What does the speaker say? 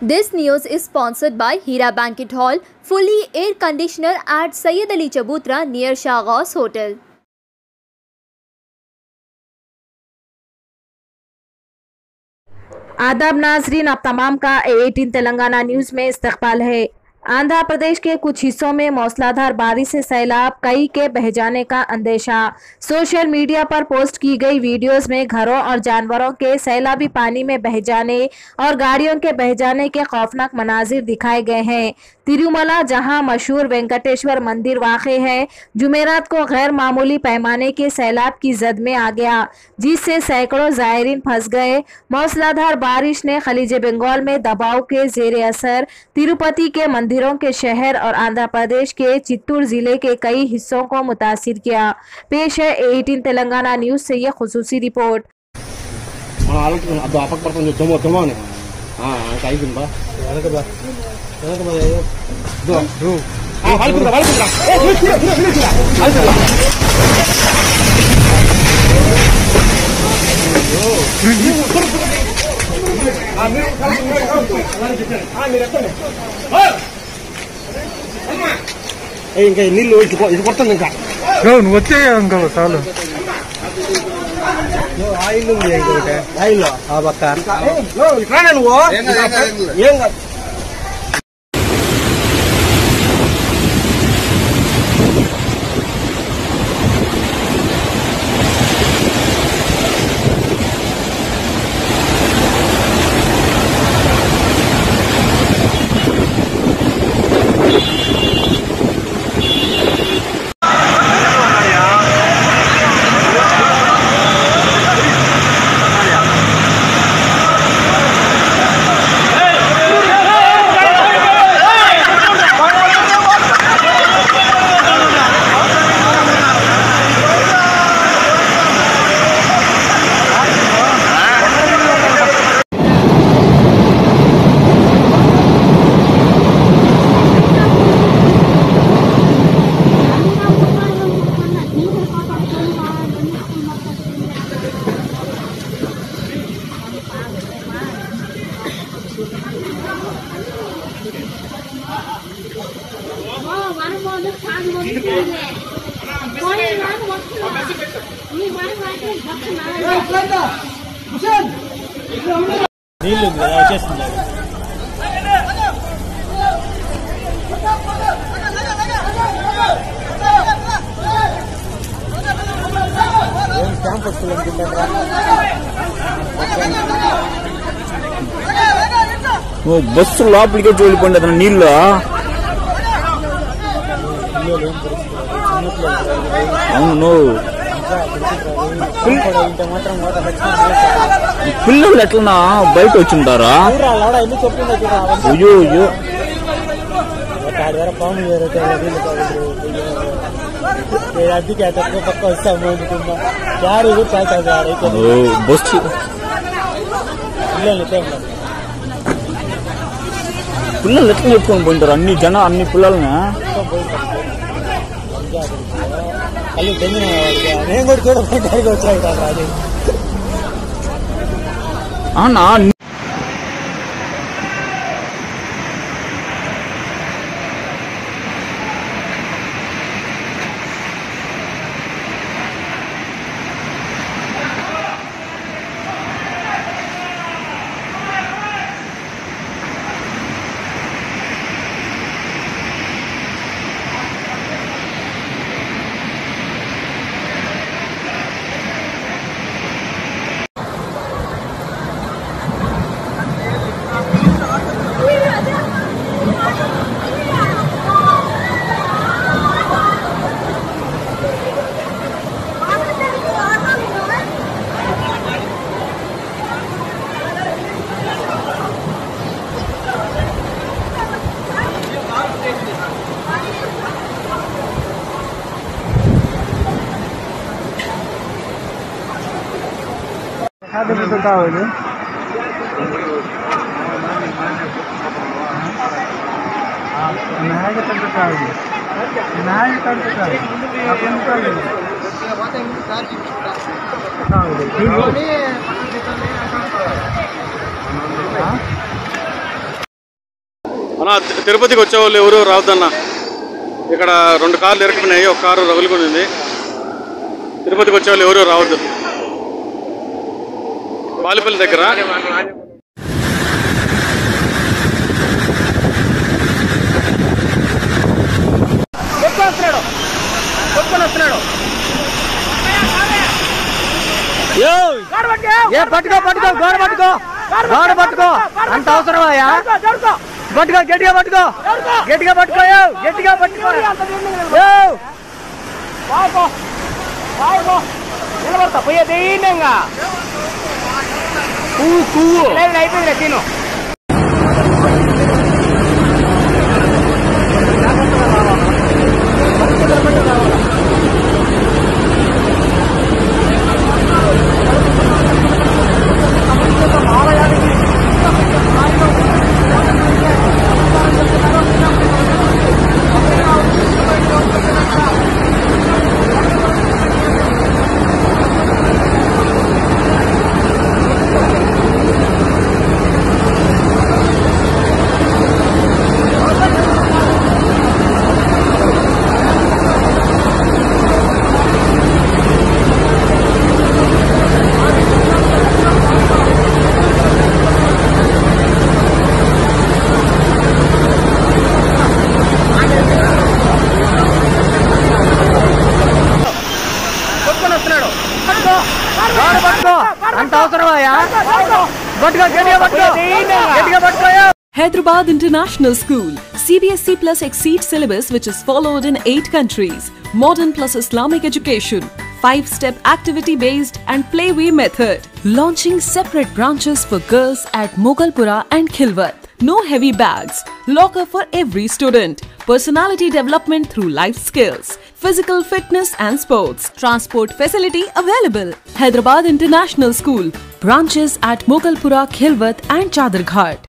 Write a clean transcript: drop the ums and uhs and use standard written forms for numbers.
This news is sponsored by Hira Banquet Hall, fully air conditioner at Sayyid Ali Chabutra near Shahghaus Hotel. आदाब नाजरीन, आप तमाम का 18 Telangana news में इस्तकबाल है। आंध्र प्रदेश के कुछ हिस्सों में मूसलाधार बारिश से सैलाब, कई के बह जाने का अंदेशा। सोशल मीडिया पर पोस्ट की गई वीडियोस में घरों और जानवरों के सैलाबी पानी में बह जाने और गाड़ियों के बह जाने के खौफनाक मनाजिर दिखाए गए हैं। तिरुमला, जहां मशहूर वेंकटेश्वर मंदिर वाक़े है, जुमेरात को गैर मामूली पैमाने के सैलाब की जद में आ गया, जिससे सैकड़ों ज़ायरीन फंस गए। मूसलाधार बारिश ने खलीज बंगाल में दबाव के ज़ेर असर तिरुपति के मंदिरों के शहर और आंध्र प्रदेश के चित्तूर जिले के कई हिस्सों को मुतासिर किया। पेश है 18 तेलंगाना न्यूज़ से ये खुसूसी रिपोर्ट। ఇంకా నీళ్ళు ఇది కొడుతుంది ఇంకా నువ్వు వచ్చాయి ఇంకా చాలు ఆయిల్ ఉంది ఇంకొకటి ఆయిల్ ఆ పక్క ఇట్లా నువ్వు ఏం కాదు. నీళ్ళు వచ్చేస్తుంది. క్యాంప్ వస్తుంది బస్సు లోపలికే చూడిపోండి అతను నీళ్ళు అవును పిల్లలు ఎట్లన్నా బయట వచ్చింటారా? అయ్యో అయ్యో బస్సు పిల్లలు ఎట్లా చెప్పుకొని పోయింటారు? అన్ని జనం అన్ని పిల్లల్ని నేను కూడా చూడకుండా వచ్చాను. అవునా? నాయకత్వం అన్న తిరుపతికి వచ్చేవాళ్ళు ఎవరు రావద్దన్న. ఇక్కడ 2 కార్లు ఇరుక్కున్నాయి, ఒక కారు రగులుకునింది. తిరుపతికి వచ్చేవాళ్ళు ఎవరు రావద్దు. బాలిపల్లి దగ్గర పట్టుకో పట్టుకో గోడ పట్టుకో గోడ పట్టుకో అంత అవసరమా? పట్టుకో గట్టిగా పట్టుకో గట్టిగా పట్టుకో గట్టిగా పట్టుకో నిలబడతా పోయే దీనంగా అయిపోయింది తిను. అంత అవసరమా? పట్టుకో గట్టిగా పట్టుకో గట్టిగా పట్టుకో. Hyderabad International School, CBSE plus Exceed syllabus which is followed in 8 countries, modern plus Islamic education, 5-step activity-based and playway method. Launching separate branches for girls at Mogalpura and Khilwat. No heavy bags, locker for every student, personality development through life skills, physical fitness and sports, transport facility available. Hyderabad International School, branches at Mogalpura, Khilwat and Chadarghat.